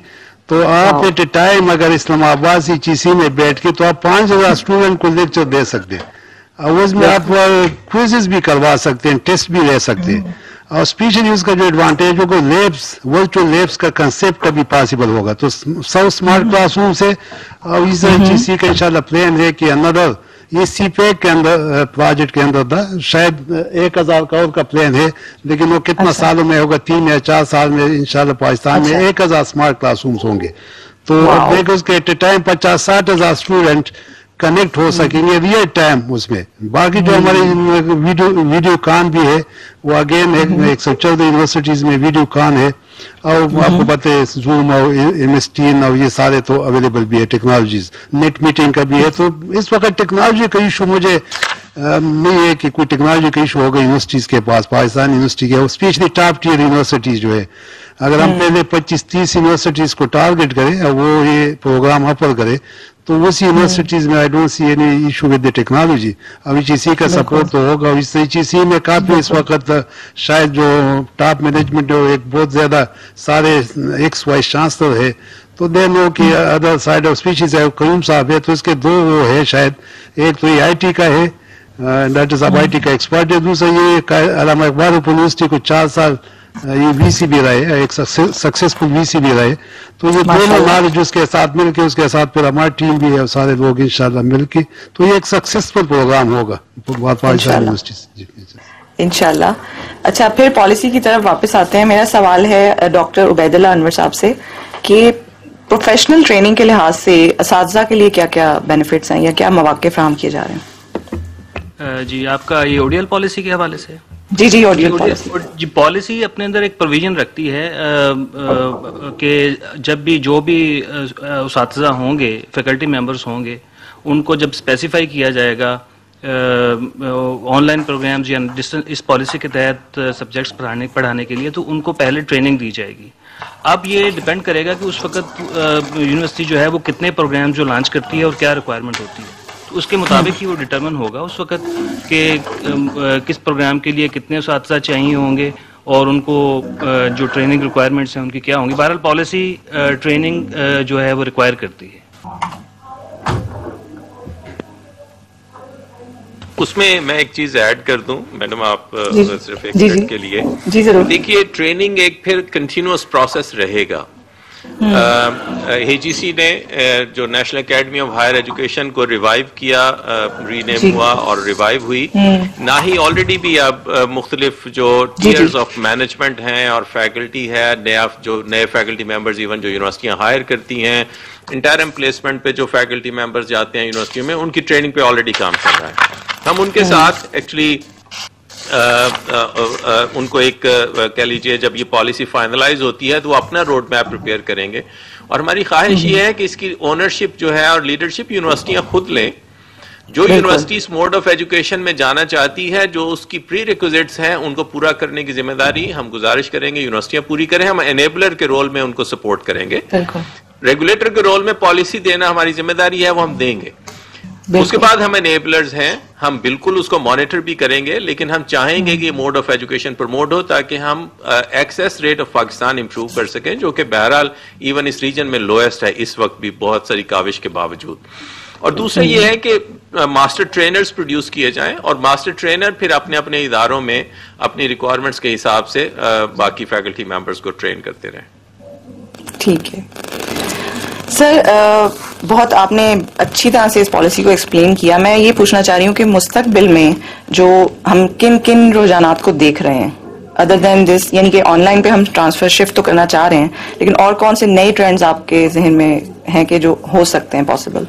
تو آپ ایٹ اے ٹائم اگر اسلام آباد سے چیسی میں بیٹھ کے تو آپ 5000 اسٹوڈنٹ کو لیکچر دے سکتے ہیں, اور اس میں آپ کوئزز بھی کروا سکتے ہیں, ٹیسٹ بھی لے سکتے ہیں. اور اسپیشل یوز کا جو ایڈوانٹیج ہوگا, لیبس, ورچوئل لیبس کا کنسیپٹ کا بھی پاسبل ہوگا. تو سب اسمارٹ کلاس روم سے, اور اس چیز کا انشاءاللہ پلان ہے کہ اندر یہ سی پیک کے اندر پروجیکٹ کے اندر تھا, شاید 1000 کروڑ کا پلان ہے, لیکن وہ کتنا سالوں میں ہوگا, 3 یا 4 سال میں انشاءاللہ پاکستان میں 1000 اسمارٹ کلاس رومس ہوں گے. تو دیکھو اس کے ایٹ اے ٹائم 50-60 ہزار اسٹوڈنٹ کنیکٹ ہو سکیں گے ریئل ٹائم اس میں. باقی جو ہمارے ویڈیو کان بھی ہے, وہ اگین 114 یونیورسٹیز میں ویڈیو کان ہے, اور آپ کو پتہ ہے زوم اور MS-Teams اور یہ سارے تو اویلیبل بھی ہے ٹیکنالوجیز. نیٹ میٹنگ کا بھی ہے. تو اس وقت ٹیکنالوجی کا ایشو مجھے نہیں ہے کہ کوئی ٹیکنالوجی کا ایشو ہوگا یونیورسٹیز کے پاس, پاکستان یونیورسٹی کے, اسپیشلی ٹاپ ٹیئر یونیورسٹیز جو ہے. اگر ہم پہلے 25-30 یونیورسٹیز کو ٹارگیٹ کریں اور وہ یہ پروگرام افر کرے, تو اسی یونیورسٹیز میں I don't see any issue with the technology. اب HEC کا سپورٹ تو ہوگا. اس HEC میں کافی اس وقت شاید جو ٹاپ مینجمنٹ ہے ایک بہت زیادہ سارے ایکس وائس چانسلر ہے, تو دے نو کہ ادر سائڈ آف اسپیشیز ہے, قیوم صاحب ہے, تو اس کے 2 وہ ہے شاید. ایک تو یہ IT کا ہے, ڈاکٹر صاحب IT کا ایکسپرٹ ہے. دوسرا یہ علامہ اقبال یونیورسٹی کو 4 سال یہ VC بھی رہے, ایک سکسیسفل VC بھی رہے. تو یہ دونوں نالج اس کے ساتھ مل کے, اس کے ساتھ پھر ہماری ٹیم بھی ہے, سارے لوگ انشاءاللہ مل کے, تو یہ ایک سکسیسفل پروگرام ہوگا پاکستان یونیورسٹی انشاءاللہ. اچھا, پھر پالیسی کی طرف واپس آتے ہیں. میرا سوال ہے ڈاکٹر عبید اللہ انور صاحب سے کہ پروفیشنل ٹریننگ کے لحاظ سے اساتذہ کے لیے کیا کیا بینیفٹس ہیں یا کیا مواقع فراہم کیے جا رہے ہیں؟ جی, آپ کا یہ ODL پالیسی کے حوالے سے؟ جی ODL پالیسی. جی, پالیسی اپنے اندر ایک پروویژن رکھتی ہے کہ جب بھی جو بھی اساتذہ ہوں گے, فیکلٹی ممبرس ہوں گے, ان کو جب اسپیسیفائی کیا جائے گا آن لائن پروگرامز یا اس پالیسی کے تحت سبجیکٹس پڑھانے کے لیے, تو ان کو پہلے ٹریننگ دی جائے گی. اب یہ ڈیپینڈ کرے گا کہ اس وقت یونیورسٹی جو ہے وہ کتنے پروگرام جو لانچ کرتی ہے اور کیا ریکوائرمنٹ ہوتی ہے, تو اس کے مطابق ہی وہ ڈٹرمن ہوگا اس وقت کہ کس پروگرام کے لیے کتنے اساتذہ چاہیے ہوں گے اور ان کو جو ٹریننگ ریکوائرمنٹس ہیں ان کی کیا ہوں گی. بہرحال پالیسی ٹریننگ جو ہے وہ ریکوائر کرتی ہے. اس میں میں ایک چیز ایڈ کر دوں میڈم, آپ صرف ایک منٹ کے لیے. جی ضرور. دیکھیے, ٹریننگ ایک پھر کنٹینیوس پروسیس رہے گا. HEC نے جو national academy of higher education کو ریوائیو کیا, ری نیم ہوا اور ریوائیو ہوئی, نہ ہی آلریڈی بھی اب مختلف جو ٹیئرز آف مینجمنٹ ہیں اور فیکلٹی ہے, جو نئے فیکلٹی ممبرز ایون جو یونیورسٹیاں ہائر کرتی ہیں, انٹرم پلیسمنٹ پہ جو فیکلٹی ممبرز جاتے ہیں یونیورسٹیوں میں, ان کی ٹریننگ پہ آلریڈی کام چل رہا ہے. ہم ان کے ساتھ ایکچولی ان کو ایک کہہ لیجیے جب یہ پالیسی فائنلائز ہوتی ہے تو وہ اپنا روڈ میپ پریپیئر کریں گے, اور ہماری خواہش یہ ہے کہ اس کی اونرشپ جو ہے اور لیڈرشپ یونیورسٹیاں خود لیں. جو یونیورسٹی اس موڈ آف ایجوکیشن میں جانا چاہتی ہے, جو اس کی پری ریکوزٹس ہیں, ان کو پورا کرنے کی ذمہ داری ہم گزارش کریں گے یونیورسٹیاں پوری کریں. ہم انیبلر کے رول میں ان کو سپورٹ کریں گے. ریگولیٹر کے رول میں پالیسی دینا ہماری ذمہ داری ہے, وہ ہم دیں گے. اس کے بعد ہم انیبلرز ہیں, ہم بالکل اس کو مانیٹر بھی کریں گے, لیکن ہم چاہیں گے کہ یہ موڈ آف ایجوکیشن پروموٹ ہو تاکہ ہم access rate of Pakistan improve کر سکیں, جو کہ بہرحال ایون اس ریجن میں لویسٹ ہے اس وقت بھی بہت ساری کاوش کے باوجود. اور دوسرا یہ ہے کہ ماسٹر ٹرینرز پروڈیوس کیے جائیں, اور ماسٹر ٹرینر پھر اپنے اپنے اداروں میں اپنی ریکوائرمنٹس کے حساب سے باقی فیکلٹی ممبرز کو ٹرین کرتے رہیں. ٹھیک ہے سر, بہت آپ نے اچھی طرح سے اس پالیسی کو ایکسپلین کیا. میں یہ پوچھنا چاہ رہی ہوں کہ مستقبل میں جو ہم کن کن رجحانات کو دیکھ رہے ہیں ادر دین دس, یعنی کہ آن لائن پہ ہم ٹرانسفر شفٹ تو کرنا چاہ رہے ہیں, لیکن اور کون سے نئے ٹرینڈز آپ کے ذہن میں ہیں کہ جو ہو سکتے ہیں پاسبل؟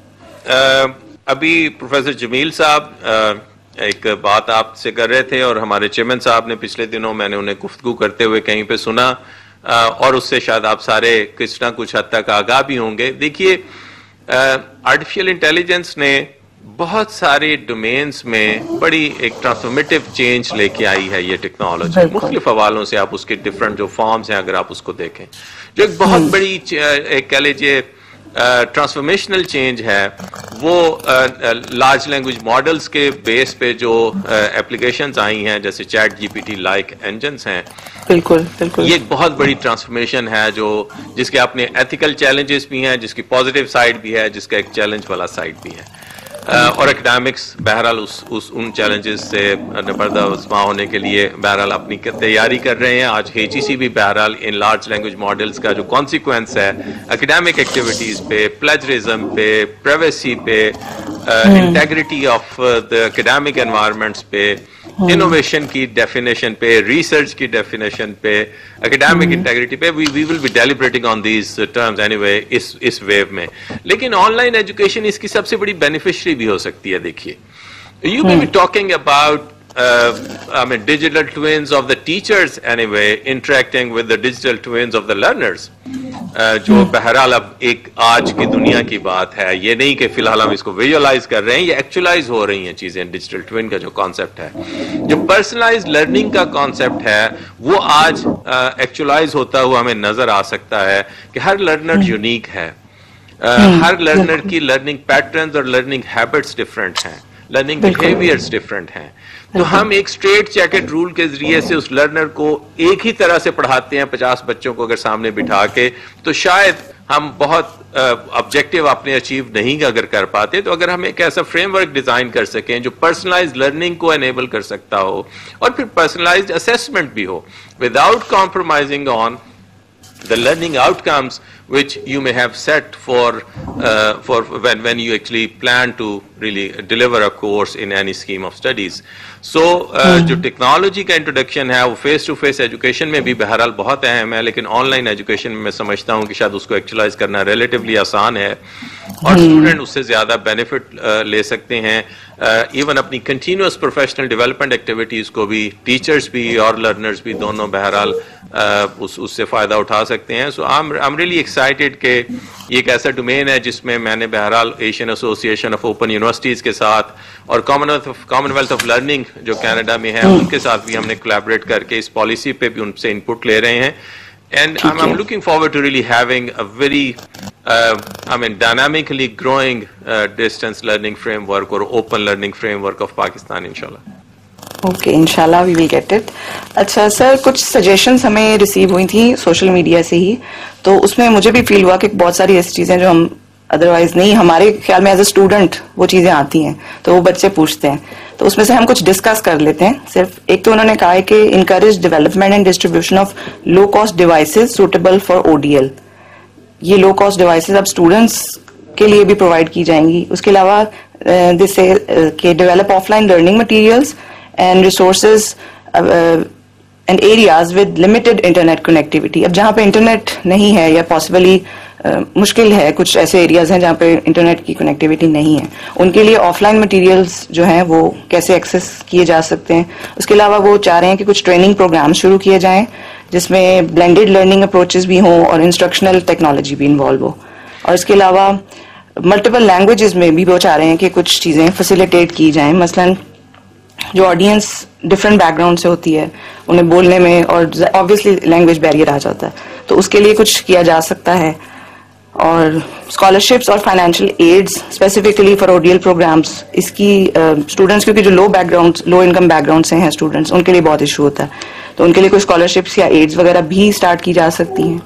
ابھی پروفیسر جمیل صاحب ایک بات آپ سے کر رہے تھے, اور ہمارے چیئرمین صاحب نے پچھلے دنوں میں نے انہیں گفتگو کرتے ہوئے کہیں پہ سنا, اور اس سے شاید آپ سارے کچھ نہ کچھ حد تک آگاہ بھی ہوں گے. دیکھیے, آرٹیفیشل انٹیلیجنس نے بہت سارے ڈومینز میں بڑی ایک ٹرانسفارمیٹیو چینج لے کے آئی ہے. یہ ٹیکنالوجی مختلف حوالوں سے آپ اس کے ڈفرنٹ جو فارمز ہیں اگر آپ اس کو دیکھیں, جو ایک بہت بڑی ایک کہہ لیجیے ٹرانسفارمیشنل چینج ہے, وہ لارج لینگویج ماڈلز کے بیس پہ جو اپلیکیشنز آئی ہیں جیسے چیٹ GPT لائک انجنز ہیں, بالکل بالکل. یہ ایک بہت بڑی ٹرانسفارمیشن ہے جس کے اپنے ایتھیکل چیلنجز بھی ہیں, جس کی پازیٹیو سائڈ بھی ہے, جس کا ایک چیلنج والا سائڈ بھی ہے. اور اکیڈیمکس بہرحال ان چیلنجز سے پردہ عظما ہونے کے لیے بہرحال اپنی تیاری کر رہے ہیں. آج HEC بھی بہرحال ان لارج لینگویج ماڈلز کا جو کانسیکوینس ہے اکیڈیمک ایکٹیویٹیز پہ, پلیجرزم پہ, پرائیویسی پہ, integrity of the academic environments پہ, انوویشن کی ڈیفینیشن پہ, ریسرچ کی ڈیفینیشن پہ, اکیڈیمک انٹیگریٹی پہ, we will be deliberating on these terms anyway اس ویو میں. لیکن آن لائن ایجوکیشن اس کی سب سے بڑی بینیفیشری بھی ہو سکتی ہے. دیکھیے, you may be talking about digital twins of the teachers anyway interacting with the digital twins of the learners. جو بہرحال اب ایک آج کی دنیا کی بات ہے, یہ نہیں کہ فی الحال ہم اس کو ویژوائز کر رہے ہیں, یہ ایکچوائز ہو رہی ہیں چیزیں. ڈیجیٹل ٹوین کا جو کانسیپٹ ہے, جو پرسنلائز لرننگ کا کانسیپٹ ہے, وہ آج ایکچوائز ہوتا ہوا ہمیں نظر آ سکتا ہے کہ ہر لرنر یونیک ہے. ہر لرنر کی لرننگ پیٹرنز اور لرننگ ہیبٹس ڈفرینٹ ہیں, لرننگ بیہیویئرز ڈفرینٹ ہیں. تو ہم ایک اسٹریٹ جیکٹ رول کے ذریعے سے اس لرنر کو ایک ہی طرح سے پڑھاتے ہیں 50 بچوں کو اگر سامنے بٹھا کے, تو شاید ہم بہت آبجیکٹیو اپنے اچیو نہیں اگر کر پاتے. تو اگر ہم ایک ایسا فریم ورک ڈیزائن کر سکیں جو پرسنلائز لرننگ کو انیبل کر سکتا ہو, اور پھر پرسنلائزڈ اسیسمنٹ بھی ہو without compromising on the learning outcomes which you may have set for when you actually plan to really deliver a course in any scheme of studies. So جو technology کا introduction ہے وہ face to face education میں بھی بہرحال بہت اہم ہے, لیکن آن لائن ایجوکیشن میں سمجھتا ہوں کہ شاید اس کو ایکچوائز کرنا ریلیٹیولی آسان ہے, اور اسٹوڈنٹ اس سے زیادہ بینیفٹ لے سکتے ہیں. ایون اپنی کنٹینیوس پروفیشنل ڈیولپمنٹ ایکٹیویٹیز کو بھی ٹیچرز بھی اور لرنرز بھی دونوں بہرحال اس سے فائدہ اٹھا سکتے ہیں. So I am really excited کہ یہ ایک ایسا ڈومین ہے جس میں میں نے بہرحال Asian association of open universities کے ساتھ اور کامن ویلتھ آف لرننگ جو کینیڈا میں ہے ان کے ساتھ بھی ہم نے کولیبریٹ کر کے اس پالیسی پہ بھی ان سے انپٹ لے رہے ہیں. And I'm looking forward to really having a very, dynamically growing distance learning framework or open learning framework of Pakistan, inshallah. Okay, inshallah we will get it. اچھا سر, کچھ سجیشنز ہمیں ریسیو ہوئی تھیں سوشل میڈیا سے ہی, تو اس میں مجھے بھی فیل ہوا کہ بہت ساری ایسی چیزیں جو ہم ادروائز نہیں, ہمارے خیال میں ایز اے اسٹوڈنٹ وہ چیزیں آتی ہیں تو وہ بچے پوچھتے ہیں, تو اس میں سے ہم کچھ ڈسکس کر لیتے ہیں. صرف ایک تو انہوں نے کہا ہے کہ encourage development and distribution of low cost devices suitable for ODL. یہ لو کاسٹ ڈیوائسز اب اسٹوڈنٹس کے لیے بھی پرووائڈ کی جائیں گی. اس کے علاوہ دس کہ develop offline learning materials and resources and areas with limited internet connectivity. اب جہاں پہ انٹرنیٹ نہیں ہے یا پاسبلی مشکل ہے, کچھ ایسے ایریاز ہیں جہاں پہ انٹرنیٹ کی کنیکٹیوٹی نہیں ہے, ان کے لیے آف لائن مٹیریلز جو ہیں وہ کیسے ایکسیس کیے جا سکتے ہیں. اس کے علاوہ وہ چاہ رہے ہیں کہ کچھ ٹریننگ پروگرام شروع کیے جائیں جس میں بلینڈیڈ لرننگ اپروچز بھی ہوں اور انسٹرکشنل ٹیکنالوجی بھی انوالو ہو. اور اس کے علاوہ ملٹیپل لینگویجز میں بھی وہ چاہ رہے ہیں کہ کچھ چیزیں فیسیلیٹیٹ کی جائیں. مثلاً جو آڈینس ڈفرینٹ بیک گراؤنڈ سے ہوتی ہے انہیں بولنے میں اور آبویسلی لینگویج بیریئر آ جاتا ہے, تو اس کے لیے کچھ کیا جا سکتا ہے. اور اسکالرشپس اور financial aids specifically for ODL programmes, اس کی اسٹوڈنٹس کیونکہ جو لو انکم بیک گراؤنڈ سے ہیں اسٹوڈنٹس, ان کے لیے بہت ایشو ہوتا ہے, تو ان کے لیے کوئی اسکالرشپس یا ایڈز وغیرہ بھی اسٹارٹ کی جا سکتی ہیں.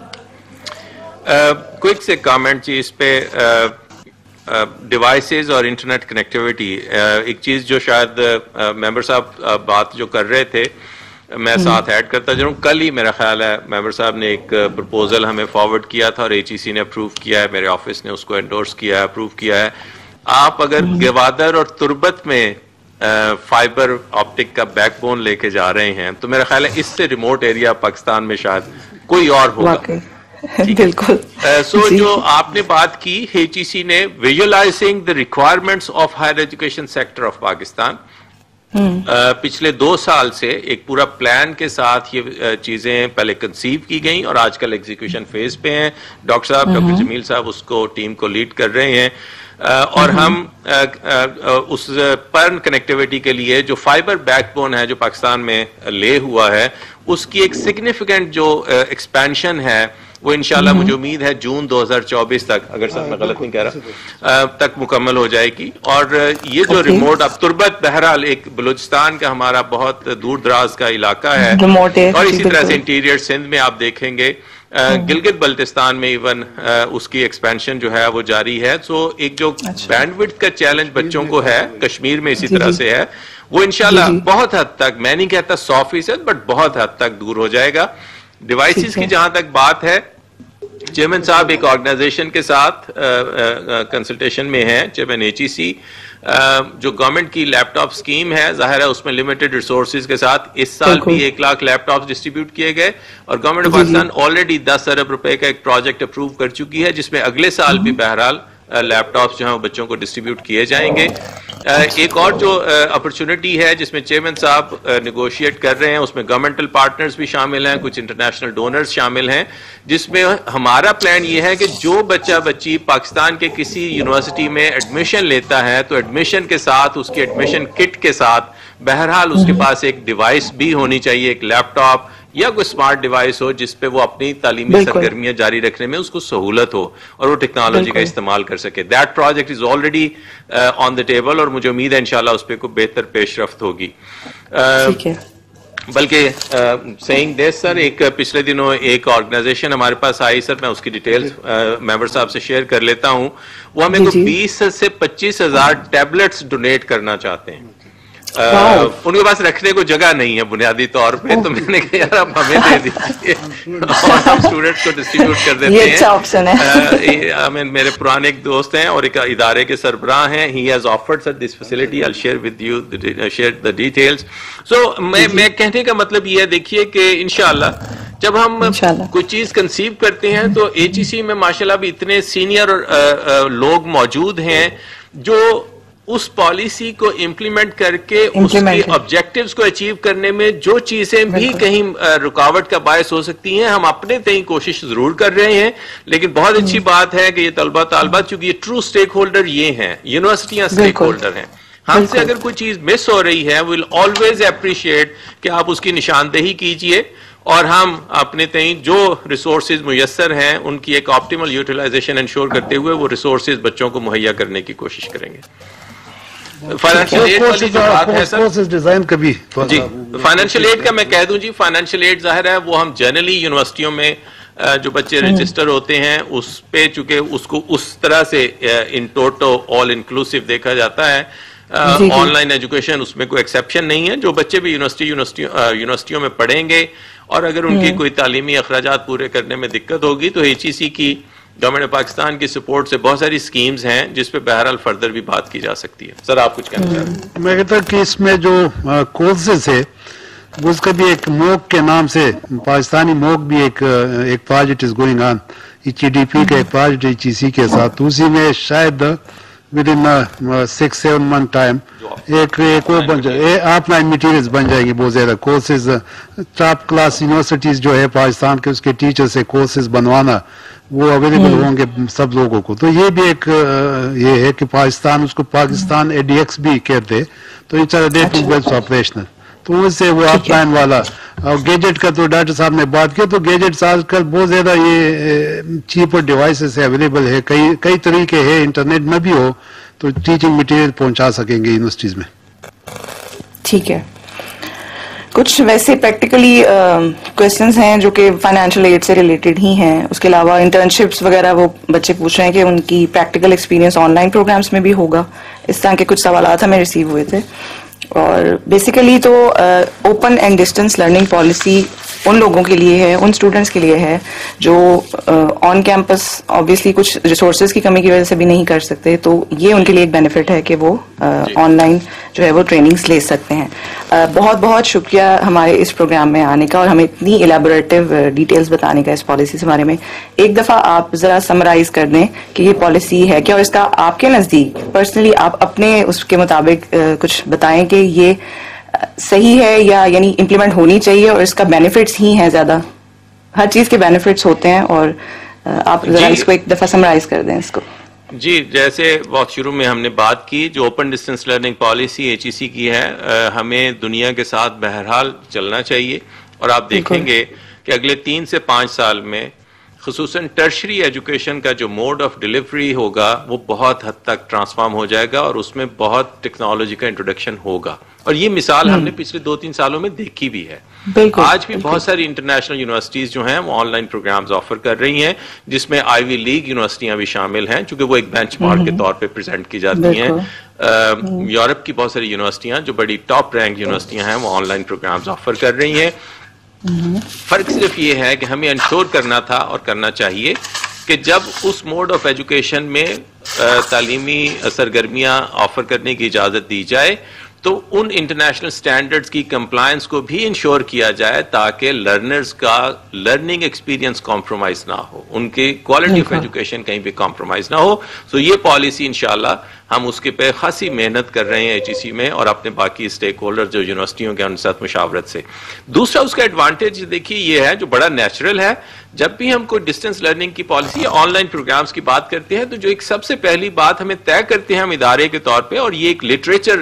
کوئک سے کامنٹ جی اس پہ ڈیوائسز اور انٹرنیٹ کنیکٹیوٹی. ایک چیز جو شاید ممبر صاحب بات جو کر رہے تھے میں ساتھ ایڈ کرتا جاؤں, کل ہی میرا خیال ہے ممبر صاحب نے ایک پرپوزل ہمیں فارورڈ کیا تھا اور HEC نے اپروو کیا ہے, میرے آفس نے اس کو انڈورس کیا ہے, اپروو کیا ہے. آپ اگر گوادر اور تربت میں فائبر آپٹک کا بیک بون لے کے جا رہے ہیں تو میرا خیال ہے اس سے ریموٹ ایریا پاکستان میں شاید کوئی اور ہوگا. بالکل. سو جو آپ نے بات کی, HEC نے visualising the requirements of higher education sector of Pakistan, پچھلے 2 سال سے ایک پورا پلان کے ساتھ یہ چیزیں پہلے کنسیو کی گئیں اور آج کل ایگزیکیوشن فیز پہ ہیں. ڈاکٹر جمیل صاحب اس کو ٹیم کو لیڈ کر رہے ہیں, اور ہم اس پرن کنیکٹیوٹی کے لیے جو فائبر بیک بون ہے جو پاکستان میں لے ہوا ہے اس کی ایک سگنیفیکنٹ جو ایکسپینشن ہے وہ انشاءاللہ مجھے امید ہے جون 2024 تک, اگر سر میں غلط نہیں کہہ رہا, تک مکمل ہو جائے گی. اور یہ جو ریموٹ, اب تربت بہرحال ایک بلوچستان کا ہمارا بہت دور دراز کا علاقہ ہے, اور اسی طرح سے انٹیریئر سندھ میں آپ دیکھیں گے, گلگت بلتستان میں ایون اس کی ایکسپینشن جو ہے وہ جاری ہے. سو ایک جو بینڈ وڈتھ کا چیلنج بچوں کو ہے کشمیر میں اسی طرح سے ہے, وہ انشاءاللہ بہت حد تک, میں نہیں کہتا 100%, بٹ بہت حد تک دور ہو جائے گا. ڈیوائسز کی جہاں تک بات ہے, چیئرمین صاحب ایک آرگنائزیشن کے ساتھ کنسلٹیشن میں ہیں, چیئرمین HEC, جو گورنمنٹ کی لیپ ٹاپ اسکیم ہے, ظاہر ہے اس میں لمیٹڈ ریسورسز کے ساتھ اس سال بھی 1 لاکھ لیپ ٹاپس ڈسٹریبیوٹ کیے گئے, اور گورنمنٹ آف پاکستان آلریڈی 10 ارب روپے کا ایک پروجیکٹ اپروو کر چکی ہے, جس میں اگلے سال بھی بہرحال لیپ ٹاپس جو ہیں وہ بچوں کو ڈسٹریبیوٹ کیے جائیں گے. ایک اور جو اپرچونٹی ہے جس میں چیئرمین صاحب نیگوشیٹ کر رہے ہیں, اس میں گورنمنٹل پارٹنرز بھی شامل ہیں, کچھ انٹرنیشنل ڈونرز شامل ہیں, جس میں ہمارا پلان یہ ہے کہ جو بچہ بچی پاکستان کے کسی یونیورسٹی میں ایڈمیشن لیتا ہے تو ایڈمیشن کے ساتھ, اس کی ایڈمیشن کٹ کے ساتھ بہرحال اس کے پاس ایک ڈیوائس بھی ہونی چاہیے, ایک لیپ ٹاپ یا کوئی اسمارٹ ڈیوائس ہو جس پہ وہ اپنی تعلیمی سرگرمیاں جاری رکھنے میں اس کو سہولت ہو اور وہ ٹیکنالوجی کا استعمال کر سکے. That project is already on the table, اور مجھے امید ہے انشاءاللہ اس پہ کوئی بہتر پیش رفت ہوگی. بلکہ سیئنگ دس سر, ایک پچھلے دنوں ایک آرگنائزیشن ہمارے پاس آئی سر, میں اس کی ڈیٹیلز ممبر صاحب سے شیئر کر لیتا ہوں. وہ ہمیں 20 سے 25 ہزار ٹیبلٹس ڈونیٹ کرنا چاہتے ہیں. ان کے پاس رکھنے کو جگہ نہیں ہے بنیادی طور پہ, تو میں نے کہا یار آپ ہمیں دے دیجیے اور ہم اسٹوڈنٹس کو ڈسٹریبیوٹ کر دیتے ہیں. اچھا آپشن ہے. میرے پرانے ایک دوست ہیں اور ایک ادارے کے سربراہ ہیں, he has offered sir this facility, I share with you share the details. So میں کہنے کا مطلب یہ ہے, دیکھیے کہ انشاءاللہ جب ہم کوئی چیز کنسیو کرتے ہیں تو HEC میں ماشاءاللہ بھی اتنے سینئر لوگ موجود ہیں جو اس پالیسی کو امپلیمنٹ کر کے اس کے آبجیکٹیوز کو اچیو کرنے میں جو چیزیں بھی کہیں رکاوٹ کا باعث ہو سکتی ہیں, ہم اپنے تئیں کوشش ضرور کر رہے ہیں. لیکن بہت اچھی بات ہے کہ یہ طلبہ طالبات, چونکہ یہ ٹرو سٹیک ہولڈر یہ ہیں, یونیورسٹیاں سٹیک ہولڈر ہیں, ہم سے اگر کوئی چیز مس ہو رہی ہے ویل آلویز اپریشیٹ کہ آپ اس کی نشاندہی کیجئے, اور ہم اپنے تئیں جو ریسورسز میسر ہیں ان کی ایک آپٹیمل یوٹیلائزیشن انشور کرتے ہوئے وہ ریسورسز بچوں کو مہیا کرنے کی کوشش کریں گے. فائنینشیل ایڈ والی جو بات ہے سر, ڈیزائن کا بھی جی فائنینشیل ایڈ کا میں کہہ دوں جی, فائنینشیل ایڈ ظاہر ہے وہ ہم جنرلی یونیورسٹیوں میں جو بچے رجسٹر ہوتے ہیں اس پہ, چونکہ اس کو اس طرح سے ان ٹوٹو آل انکلوسیو دیکھا جاتا ہے, آن لائن ایجوکیشن اس میں کوئی ایکسیپشن نہیں ہے. جو بچے بھی یونیورسٹیوں میں پڑھیں گے اور اگر ان کی کوئی تعلیمی اخراجات پورے کرنے میں دقت ہوگی تو HEC کی گورنمنٹ پاکستان کی سپورٹ سے بہت ساری سکیمز ہیں جس پہ بہرحال فردر بھی بات کی جا سکتی ہے. سر آپ کچھ کہنا چاہ رہے ہیں؟ میں کہتا ہوں کہ اس میں جو کورسز ہے اس کا بھی ایک موک کے نام سے پاکستانی موک بھی ایک project is going on, HEDP کا ایک پروجیکٹ HEC کے ساتھ, اسی میں شاید ود ان 6-7 month ٹائم ایک وہ بن جائے, آف لائن مٹیریلز بن جائیں گے بہت زیادہ کورسز. ٹاپ کلاس یونیورسٹیز جو ہے پاکستان کے, اس کے ٹیچر سے کورسز بنوانا وہ اویلیبل ہوں گے سب لوگوں کو. تو یہ بھی ایک یہ ہے کہ پاکستان, اس کو پاکستان ADX بھی کہتے, تو ان شاء اللہ آپریشنل, تو اس سے وہ آف لائن والا. اور گیجٹ کا تو ڈاکٹر صاحب نے بات کی, تو گیجٹس آج کل بہت زیادہ یہ چیپر ڈیوائسز سے اویلیبل ہے, کئی طریقے ہیں, انٹرنیٹ نہ بھی ہو تو ٹیچنگ مٹیریل پہنچا سکیں گے یونیورسٹیز میں. ٹھیک ہے, کچھ ویسے پریکٹیکلی کوشچنز ہیں جو کہ فائنینشیل ایڈ سے ریلیٹڈ ہی ہیں. اس کے علاوہ انٹرنشپس وغیرہ وہ بچے پوچھ رہے ہیں کہ ان کی practical experience online programmes میں بھی ہوگا, اس طرح کے کچھ سوالات ہمیں ریسیو ہوئے تھے. اور بیسیکلی تو open and distance learning policy ان لوگوں کے لیے ہے, ان اسٹوڈنٹس کے لیے ہے جو آن کیمپس آبویسلی کچھ ریسورسز کی کمی کی وجہ سے بھی نہیں کر سکتے, تو یہ ان کے لیے ایک بینیفٹ ہے کہ وہ آن لائن جو ہے وہ ٹریننگز لے سکتے ہیں. بہت بہت شکریہ ہمارے اس پروگرام میں آنے کا اور ہمیں اتنی الیبوریٹو ڈیٹیلز بتانے کا اس پالیسی کے بارے میں. ایک دفعہ آپ ذرا سمرائز کر دیں کہ یہ پالیسی ہے کیا, اور اس کا آپ کے نزدیک پرسنلی آپ اپنے اس کے مطابق کچھ بتائیں کہ یہ صحیح ہے یا یعنی امپلیمنٹ ہونی چاہیے, اور اس کا بینیفٹس ہی ہیں زیادہ, ہر چیز کے بینیفٹس ہوتے ہیں, اور آپ ذرا اس کو ایک دفعہ سمرائز کر دیں اس کو. جی, جیسے بہت شروع میں ہم نے بات کی, جو open distance learning policy HEC کی ہے, ہمیں دنیا کے ساتھ بہرحال چلنا چاہیے, اور آپ دیکھیں گے کہ اگلے 3 سے 5 سال میں خصوصاً ٹرشری ایجوکیشن کا جو موڈ آف ڈیلیوری ہوگا وہ بہت حد تک ٹرانسفارم ہو جائے گا اور اس میں بہت ٹیکنالوجی کا انٹروڈکشن ہوگا, اور یہ مثال ہم نے پچھلے 2-3 سالوں میں دیکھی بھی ہے. آج بھی بہت ساری انٹرنیشنل یونیورسٹیز جو ہیں وہ آن لائن پروگرامز آفر کر رہی ہیں, جس میں آئی وی لیگ یونیورسٹیاں بھی شامل ہیں, چونکہ وہ ایک بینچ مارک کے طور پہ پریزنٹ کی جاتی ہیں. یورپ کی بہت ساری یونیورسٹیاں جو بڑی ٹاپ رینک یونیورسٹیاں ہیں وہ آن لائن پروگرامز آفر کر رہی ہیں. فرق صرف یہ ہے کہ ہمیں انشور کرنا تھا اور کرنا چاہیے کہ جب اس موڈ آف ایجوکیشن میں تعلیمی سرگرمیاں آفر کرنے کی اجازت دی جائے تو ان انٹرنیشنل سٹینڈرڈز کی کمپلائنس کو بھی انشور کیا جائے تاکہ لرنرز کا لرننگ ایکسپیرینس کمپرومائز نہ ہو, ان کی کوالٹی آف ایجوکیشن کہیں بھی کمپرومائز نہ ہو. سو یہ پالیسی انشاءاللہ ہم اس کے پہ خاصی محنت کر رہے ہیں ایچ ای سی میں اور اپنے باقی اسٹیک ہولڈر جو یونیورسٹیوں کے ان ساتھ مشاورت سے. دوسرا اس کا ایڈوانٹیج دیکھیے یہ ہے جو بڑا نیچرل ہے, جب بھی ہم کوئی ڈسٹینس لرننگ کی پالیسی یا آن لائن پروگرامز کی بات کرتے ہیں تو جو ایک سب سے پہلی بات ہمیں طے کرتے ہیں ہم ادارے کے طور پہ, اور یہ ایک لٹریچر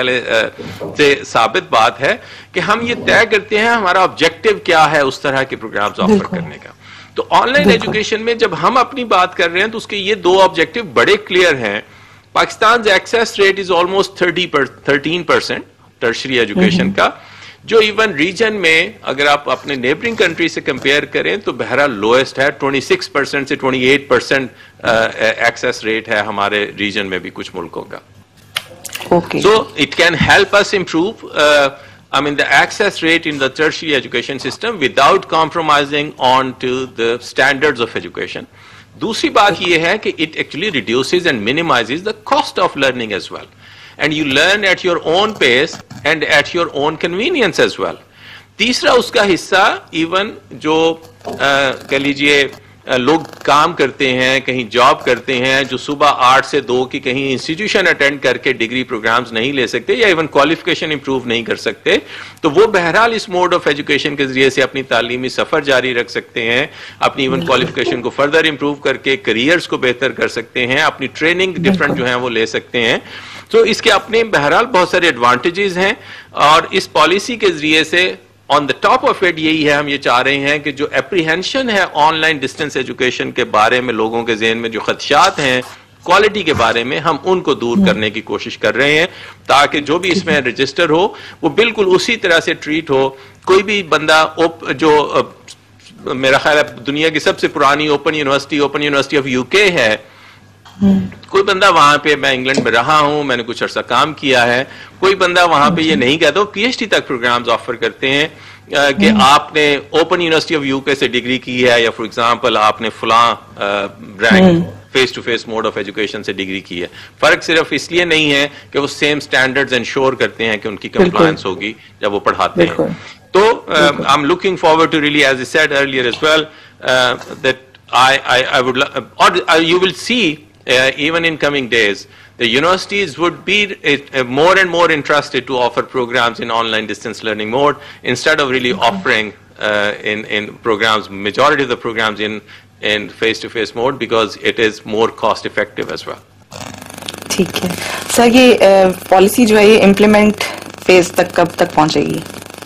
سے ثابت بات ہے کہ ہم یہ طے کرتے ہیں ہمارا آبجیکٹو کیا ہے اس طرح کے پروگرامز آفر کرنے کا. تو آن لائن ایجوکیشن میں جب ہم اپنی بات کر رہے ہیں تو اس کے یہ 2 آبجیکٹو بڑے کلیئر ہیں. Pakistan access rate is almost 13% tertiary education کا, جو ایون ریجن میں اگر آپ اپنے نیبرنگ کنٹری سے کمپیئر کریں تو بہرحال لوئسٹ ہے. 26% سے 28% ایکسیس ریٹ ہے ہمارے ریجن میں بھی کچھ ملکوں کا. So it can help us improve the access rate in the tertiary education system without compromising on to the standards of education. دوسری بات یہ ہے کہ it actually reduces and minimizes the cost of learning as well. And you learn at your own pace and at your own convenience as well. تیسرا اس کا حصہ even جو کہہ لیجئے لوگ کام کرتے ہیں, کہیں جاب کرتے ہیں, جو صبح 8 سے 2 کی کہیں انسٹیٹیوشن اٹینڈ کر کے ڈگری پروگرامز نہیں لے سکتے یا ایون کوالیفیکیشن امپروو نہیں کر سکتے, تو وہ بہرحال اس موڈ آف ایجوکیشن کے ذریعے سے اپنی تعلیمی سفر جاری رکھ سکتے ہیں, اپنی ایون کوالیفیکیشن کو فردر امپروو کر کے کریئرز کو بہتر کر سکتے ہیں, اپنی ٹریننگ ڈفرنٹ جو ہیں وہ لے سکتے ہیں. تو اس کے اپنے بہرحال بہت سارے ایڈوانٹیجز ہیں, اور اس پالیسی کے ذریعے سے on the top of it یہی ہے, ہم یہ چاہ رہے ہیں کہ جو اپریہینشن ہے آن لائن ڈسٹینس ایجوکیشن کے بارے میں لوگوں کے ذہن میں جو خدشات ہیں کوالٹی کے بارے میں, ہم ان کو دور کرنے کی کوشش کر رہے ہیں تاکہ جو بھی اس میں رجسٹر ہو وہ بالکل اسی طرح سے ٹریٹ ہو. کوئی بھی بندہ جو میرا خیال ہے دنیا کی سب سے پرانی اوپن یونیورسٹی آف یو کے ہے, کوئی بندہ وہاں پہ, میں انگلینڈ میں رہا ہوں, میں نے کچھ عرصہ کام کیا ہے, کوئی بندہ وہاں پہ یہ نہیں کہتا, وہ پی ایچ ڈی تک پروگرامز آفر کرتے ہیں کہ آپ نے اوپن یونیورسٹی آف یو کے سے ڈگری کی ہے, یا فار ایگزامپل آپ نے فلاں rank face to face mode of education سے ڈگری کی ہے. فرق صرف اس لیے نہیں ہے کہ وہ سیم سٹینڈرڈز انشور کرتے ہیں کہ ان کی کمپلائنس ہوگی جب وہ پڑھاتے ہیں. تو I am looking forward to really, as I said earlier as well, that I would or you will see even in coming days the universities would be more and more interested to offer programs in online distance learning mode instead of really offering in programs, majority of the programs in face to face mode, because it is more cost effective as well. ٹھیک ہے سر, یہ policy جو ہے یہ implement phase تک کب تک پہنچے گی؟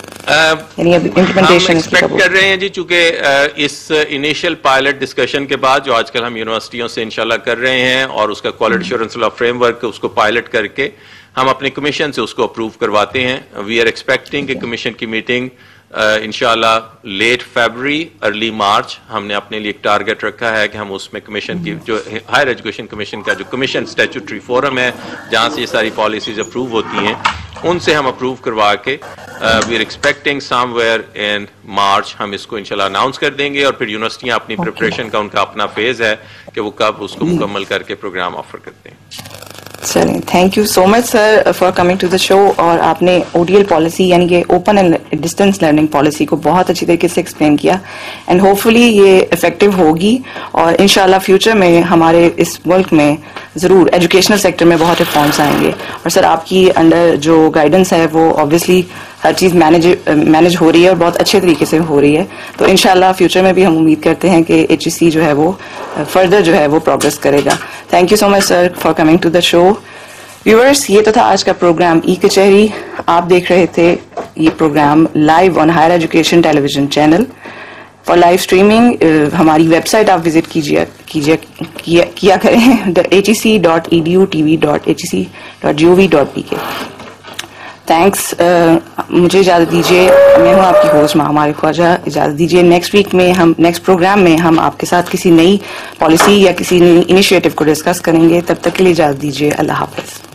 ہم ایکسپیکٹ کر رہے ہیں جی, چونکہ اس انیشیل پائلٹ ڈسکشن کے بعد جو آج کل ہم یونیورسٹیوں سے انشاءاللہ کر رہے ہیں, اور اس کا کوالٹی ایشورنس فریم ورک اس کو پائلٹ کر کے ہم اپنے کمیشن سے اس کو اپروو کرواتے ہیں. وی آر ایکسپیکٹنگ کہ کمیشن کی میٹنگ انشاءاللہ لیٹ فیبروری ارلی مارچ, ہم نے اپنے لیے ایک ٹارگٹ رکھا ہے کہ ہم اس میں کمیشن کی جو ہائر ایجوکیشن کمیشن کا جو کمیشن اسٹیچوٹری فورم ہے جہاں سے یہ ساری پالیسیز اپروو ہوتی ہیں, ان سے ہم اپروو کروا کے we are expecting somewhere in March ہم اس کو انشاءاللہ اناؤنس کر دیں گے, اور پھر یونیورسٹیاں اپنی پریپریشن کا ان کا اپنا فیز ہے کہ وہ کب اس کو مکمل کر کے پروگرام آفر کرتے ہیں. چلیں, thank you so much sir for coming to the show, اور آپ نے او ڈی ایل پالیسی یعنی کہ open and distance learning policy کو بہت اچھی طریقے سے ایکسپلین کیا, اینڈ ہوپ فلی یہ افیکٹو ہوگی, اور انشاءاللہ فیوچر میں ہمارے اس ملک میں ضرور ایجوکیشنل سیکٹر میں بہت ریفارمس آئیں گے. اور سر آپ کی انڈر جو گائیڈنس ہے وہ آبویسلی ہر چیز مینج ہو رہی ہے اور بہت اچھے طریقے سے ہو رہی ہے, تو انشاءاللہ فیوچر میں بھی ہم امید کرتے ہیں کہ ایچ ای سی جو ہے وہ فردر جو ہے وہ پروگرس کرے گا. Thank you so much sir for coming to the show. Viewers, یہ تو تھا آج کا پروگرام ای کچہری. آپ دیکھ رہے تھے یہ programme live on higher education television channel. For live streaming ہماری ویب سائٹ آپ وزٹ کیا کریں hec.edu.tv.hec.gov.pk. تھینکس. مجھے اجازت دیجیے, میں ہوں آپ کی ہوسٹ ہمارے خواجہ. اجازت دیجیے, نیکسٹ ویک میں نیکسٹ پروگرام میں ہم آپ کے ساتھ کسی نئی پالیسی یا کسی نئی انیشیٹو کو ڈسکس کریں گے. تب تک کے لیے اجازت دیجیے. اللہ حافظ.